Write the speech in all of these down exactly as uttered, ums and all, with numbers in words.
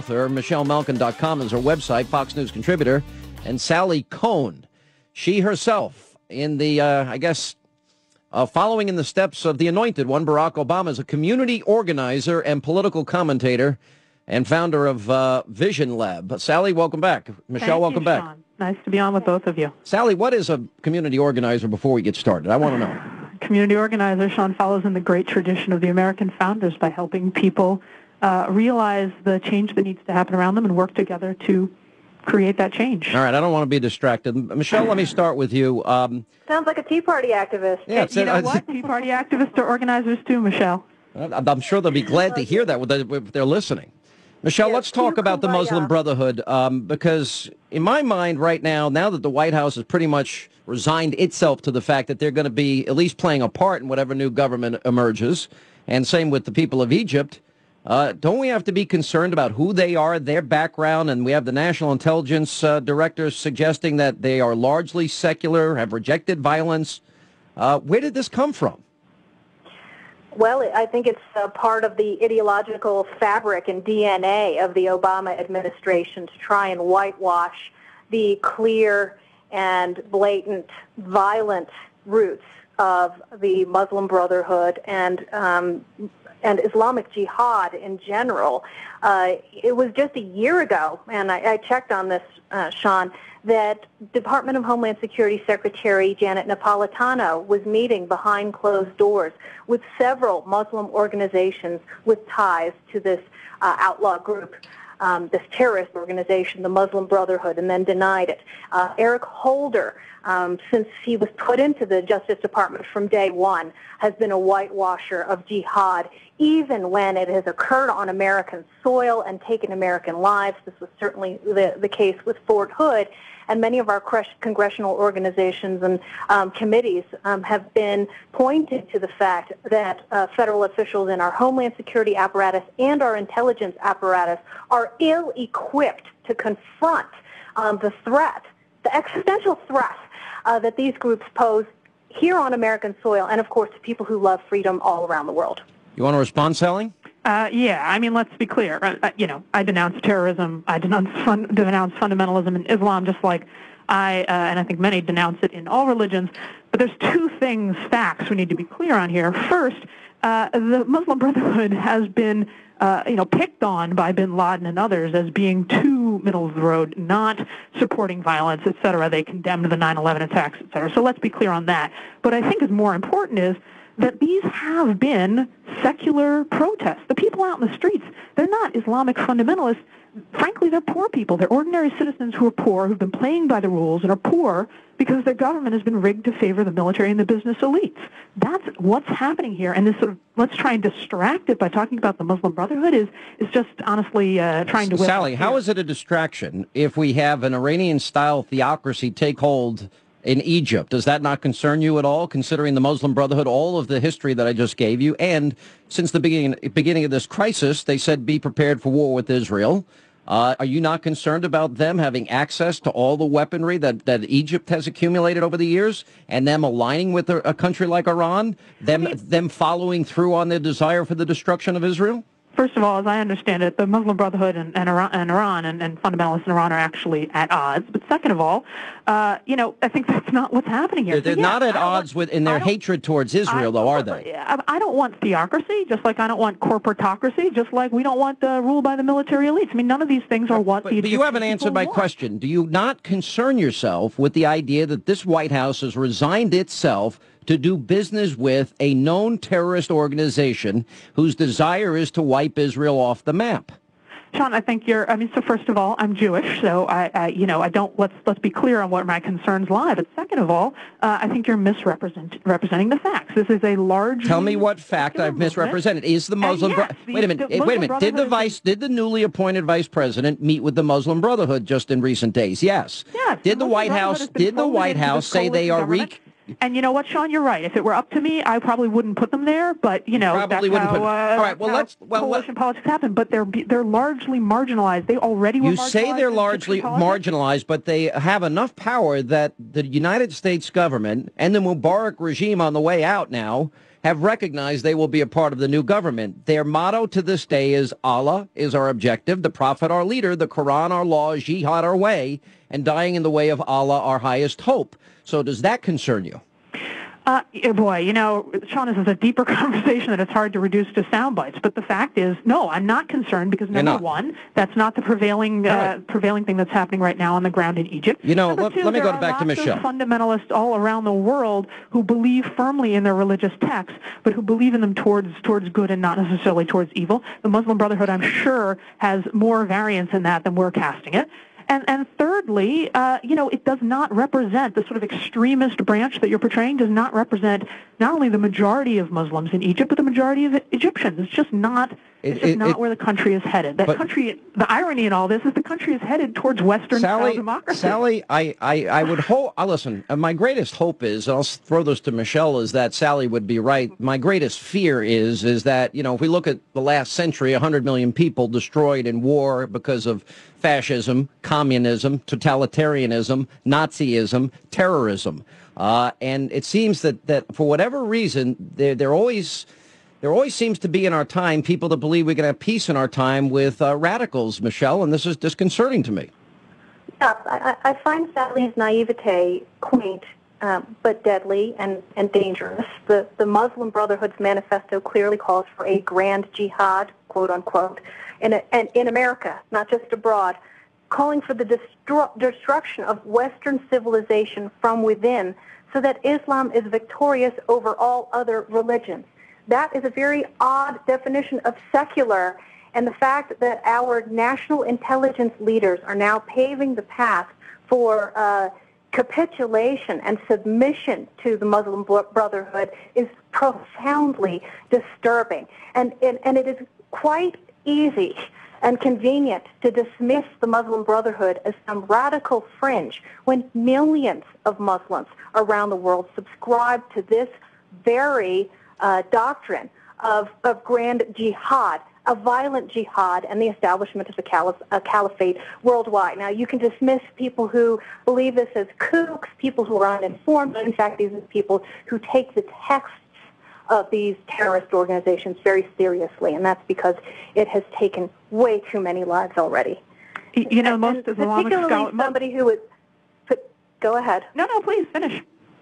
author. Michelle Malkin dot com is her website, Fox News contributor. And Sally Kohn, she herself, in the, uh, I guess, uh, following in the steps of the anointed one, Barack Obama, is a community organizer and political commentator and founder of uh, Vision Lab. Sally, welcome back. Michelle, Thank welcome you, back. Sean. Nice to be on with both of you. Sally, what is a community organizer before we get started? I want to know. Community organizer, Sean, follows in the great tradition of the American founders by helping people uh, realize the change that needs to happen around them and work together to create that change. All right, I don't want to be distracted. Michelle, let me start with you. Um, Sounds like a Tea Party activist. yeah, you know what? Tea Party activists are organizers too, Michelle. I'm sure they'll be glad to hear that if they're listening. Michelle, Yeah, let's talk about the Muslim kumbaya. Brotherhood, um, because in my mind right now, now that the White House has pretty much resigned itself to the fact that they're going to be at least playing a part in whatever new government emerges, and same with the people of Egypt, uh, don't we have to be concerned about who they are, their background, and we have the National Intelligence uh, Director suggesting that they are largely secular, have rejected violence. Uh, where did this come from? Well, I think it's uh, part of the ideological fabric and D N A of the Obama administration to try and whitewash the clear and blatant violent roots of the Muslim Brotherhood and um, and Islamic Jihad in general. Uh, it was just a year ago, and I, I checked on this, uh, Sean, that Department of Homeland Security Secretary Janet Napolitano was meeting behind closed doors with several Muslim organizations with ties to this uh, outlaw group, um, this terrorist organization, the Muslim Brotherhood, and then denied it. Uh, Eric Holder, um, since he was put into the Justice Department from day one, has been a whitewasher of jihad, even when it has occurred on American soil and taken American lives. This was certainly the, the case with Fort Hood. And many of our congressional organizations and um, committees um, have been pointing to the fact that uh, federal officials in our Homeland Security apparatus and our intelligence apparatus are ill-equipped to confront um, the threat, the existential threat uh, that these groups pose here on American soil and, of course, to people who love freedom all around the world. You want to respond, Sally? Uh, yeah, I mean, let's be clear. Uh, you know, I denounce terrorism. I denounce, fun, denounce fundamentalism in Islam, just like I, uh, and I think many denounce it in all religions. But there's two things, facts, we need to be clear on here. First, uh, the Muslim Brotherhood has been, uh, you know, picked on by bin Laden and others as being too middle of the road, not supporting violence, et cetera. They condemned the nine eleven attacks, et cetera. So let's be clear on that. What I think is more important is that these have been secular protests. The people out in the streets, they're not Islamic fundamentalists. Frankly, they're poor people. They're ordinary citizens who are poor, who've been playing by the rules and are poor because their government has been rigged to favor the military and the business elites. That's what's happening here. And this sort of, let's try and distract it by talking about the Muslim Brotherhood is, is just honestly uh, trying to... Sally, how is it a distraction if we have an Iranian-style theocracy take hold in Egypt? Does that not concern you at all, considering the Muslim Brotherhood, all of the history that I just gave you? And since the beginning beginning of this crisis, they said be prepared for war with Israel. Uh, are you not concerned about them having access to all the weaponry that, that Egypt has accumulated over the years and them aligning with a, a country like Iran, them, them following through on their desire for the destruction of Israel? First of all, as I understand it, the Muslim Brotherhood and, and Iran, and, Iran and, and fundamentalists in Iran are actually at odds. But second of all, uh, you know, I think that's not what's happening here. They're, they're yeah, not at odds with in their hatred towards Israel, though, are they? I, I don't want theocracy, just like I don't want corporatocracy, just like we don't want uh, rule by the military elites. I mean, none of these things are what but, the But you haven't answered my want. question. Do you not concern yourself with the idea that this White House has resigned itself to do business with a known terrorist organization whose desire is to wipe Israel off the map? Sean, I think you're, I mean, so first of all, I'm Jewish, so I, I you know, I don't, let's let's be clear on what my concerns lie. But second of all, uh, I think you're misrepresenting representing the facts. This is a large... Tell me what fact I've misrepresented. Is the Muslim... yes, Bro- the- wait a minute, the wait a Muslim minute. Did the Brotherhood vice, did the newly appointed vice president meet with the Muslim Brotherhood just in recent days? Yes. Yes. Did the Muslim White Brotherhood House, has been did the folded White into this House say they coalition are... government. Re- And you know what, Sean? You're right. If it were up to me, I probably wouldn't put them there. But you know, probably that's wouldn't how, put. Uh, All right. Well, how let's. Well, coalition let, politics happen. But they're they're largely marginalized. They already were. you say they're largely marginalized, but they have enough power that the United States government and the Mubarak regime on the way out now have recognized they will be a part of the new government. Their motto to this day is Allah is our objective, the Prophet our leader, the Quran our law, jihad our way, and dying in the way of Allah our highest hope. So does that concern you? Uh, yeah, boy, you know, Sean, this is a deeper conversation that it's hard to reduce to sound bites. But the fact is, no, I'm not concerned because, number one, that's not the prevailing uh, right. prevailing thing that's happening right now on the ground in Egypt. You know, number let, two, let me go there back are to Michelle. There are fundamentalists all around the world who believe firmly in their religious texts, but who believe in them towards towards good and not necessarily towards evil. The Muslim Brotherhood, I'm sure, has more variance in that than we're casting it. And, and thirdly, uh, you know, it does not represent the sort of extremist branch that you're portraying does not represent not only the majority of Muslims in Egypt, but the majority of Egyptians. It's just not it's just it, not it, where the country is headed. That country, the irony in all this is the country is headed towards Western-style democracy. Sally, I, I, I would hope, uh, listen, uh, my greatest hope is, and I'll throw this to Michelle, is that Sally would be right. My greatest fear is, is that, you know, if we look at the last century, one hundred million people destroyed in war because of fascism, communism, totalitarianism, Nazism, terrorism. Uh, and it seems that, that for whatever reason, there, there always... There always seems to be in our time people that believe we can have peace in our time with uh, radicals, Michelle, and this is disconcerting to me. Yeah, I, I find Sally's naivete quaint, um, but deadly and, and dangerous. The, the Muslim Brotherhood's manifesto clearly calls for a grand jihad, quote unquote, in, a, and in America, not just abroad, calling for the destru- destruction of Western civilization from within so that Islam is victorious over all other religions. That is a very odd definition of secular, and the fact that our national intelligence leaders are now paving the path for uh, capitulation and submission to the Muslim Brotherhood is profoundly disturbing. And, and, and it is quite easy and convenient to dismiss the Muslim Brotherhood as some radical fringe when millions of Muslims around the world subscribe to this very Uh, doctrine of, of grand jihad, a violent jihad, and the establishment of a, caliph- a caliphate worldwide. Now, you can dismiss people who believe this as kooks, people who are uninformed, but in fact, these are people who take the texts of these terrorist organizations very seriously, and that's because it has taken way too many lives already. You know, and, most and Islamic particularly scholars... somebody who is... Go ahead. No, no, please, finish.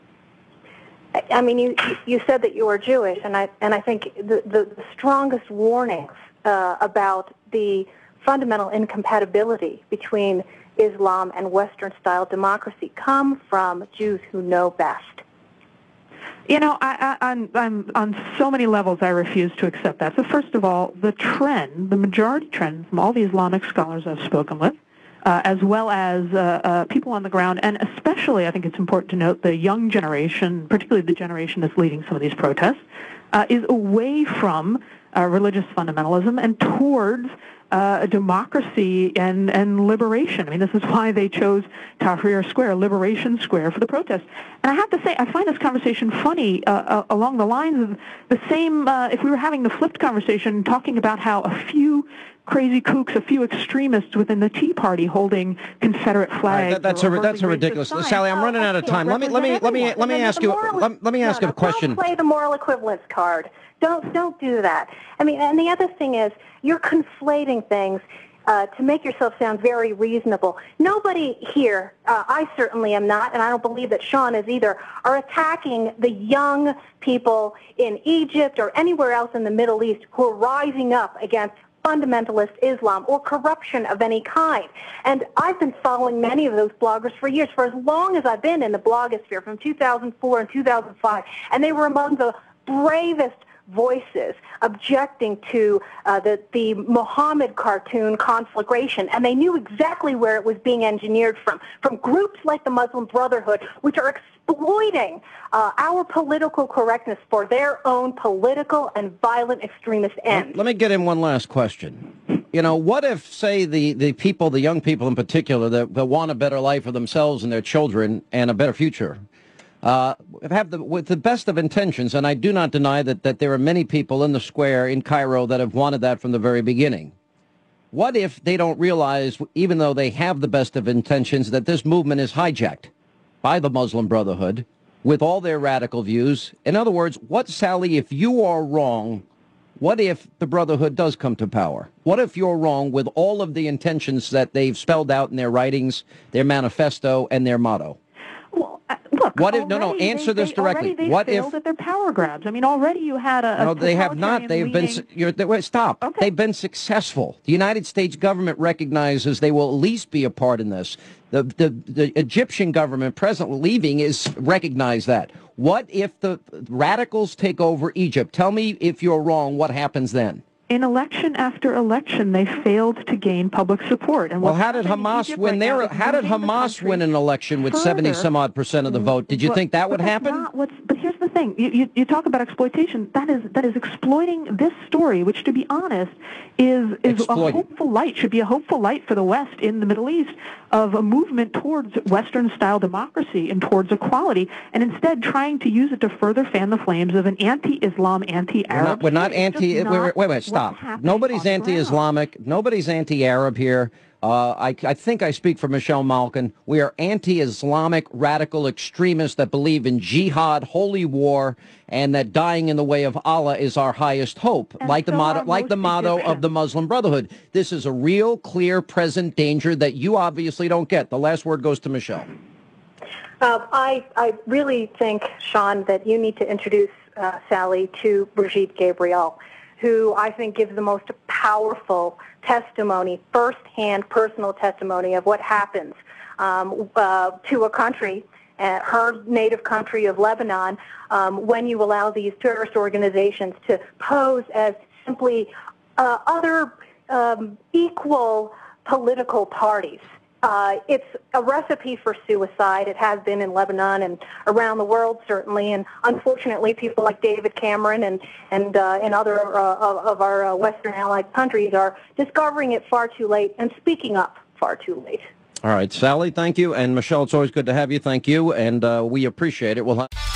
I mean, you you said that you are Jewish, and I and I think the the, the strongest warnings uh, about the fundamental incompatibility between Islam and Western-style democracy come from Jews who know best. You know, I, I, I'm, I'm on so many levels I refuse to accept that. So first of all, the trend, the majority trend from all the Islamic scholars I've spoken with, Uh, as well as uh, uh, people on the ground, and especially, I think it's important to note, the young generation, particularly the generation that's leading some of these protests, uh, is away from uh, religious fundamentalism and towards uh, democracy and, and liberation. I mean, this is why they chose Tahrir Square, Liberation Square, for the protest. And I have to say, I find this conversation funny uh, uh, along the lines of the same, uh, if we were having the flipped conversation, talking about how a few crazy kooks, a few extremists within the Tea Party holding Confederate flags. Right, that, that's a that's a ridiculous. Sally, I'm running out of time. Let me let me let me let me ask you let, let me ask no, a question. Don't play the moral equivalence card. Don't don't do that. I mean, and the other thing is you're conflating things uh, to make yourself sound very reasonable. Nobody here, uh, I certainly am not, and I don't believe that Sean is either, are attacking the young people in Egypt or anywhere else in the Middle East who are rising up against fundamentalist Islam or corruption of any kind. And I've been following many of those bloggers for years, for as long as I've been in the blogosphere, from two thousand four and two thousand five, and they were among the bravest voices objecting to uh, the, the Muhammad cartoon conflagration, and they knew exactly where it was being engineered from, from groups like the Muslim Brotherhood, which are exploiting uh, our political correctness for their own political and violent extremist ends. Let me get in one last question. You know, what if, say, the, the people, the young people in particular, that, that want a better life for themselves and their children and a better future, uh, have the, with the best of intentions, and I do not deny that, that there are many people in the square in Cairo that have wanted that from the very beginning. What if they don't realize, even though they have the best of intentions, that this movement is hijacked by the Muslim Brotherhood with all their radical views. In other words, what, Sally, if you are wrong, what if the Brotherhood does come to power? What if you're wrong with all of the intentions that they've spelled out in their writings, their manifesto, and their motto? Well, uh, look, what if, no, no, answer they, this they, directly. Already they what failed if, at their power grabs. I mean, already you had a, a no, they have not. They've been, you're, they, wait, stop. Okay. They've been successful. The United States government recognizes they will at least be a part in this. The, the, the Egyptian government presently leaving is recognize that. What if the radicals take over Egypt? Tell me if you're wrong, what happens then? In election after election, they failed to gain public support. And well, how did Hamas win their? How did Hamas win an election with seventy some odd percent of the vote? Did you but, think that would but happen? Not what's, but here's the thing: you, you, you talk about exploitation. That is that is exploiting this story, which, to be honest, is is Exploit. a hopeful light. Should be a hopeful light for the West in the Middle East of a movement towards Western-style democracy and towards equality, and instead trying to use it to further fan the flames of an anti-Islam, anti-Arab. We're not, we're not anti. Not wait, wait, wait, stop. Nobody's anti-Islamic. Nobody's anti-Arab here. Uh, I, I think I speak for Michelle Malkin. We are anti-Islamic radical extremists that believe in jihad, holy war, and that dying in the way of Allah is our highest hope, and like so the motto, like the motto Egyptians. of the Muslim Brotherhood. This is a real, clear, present danger that you obviously don't get. The last word goes to Michelle. Uh, I, I really think, Sean, that you need to introduce uh, Sally to Brigitte Gabriel, who I think gives the most powerful testimony, first-hand personal testimony of what happens um, uh, to a country, uh, her native country of Lebanon, um, when you allow these terrorist organizations to pose as simply uh, other um, equal political parties. Uh, it's a recipe for suicide. It has been in Lebanon and around the world, certainly. And unfortunately, people like David Cameron and and uh, and other uh, of, of our uh, Western allied countries are discovering it far too late and speaking up far too late. All right, Sally, thank you. And Michelle, it's always good to have you. Thank you. And uh, we appreciate it. We'll have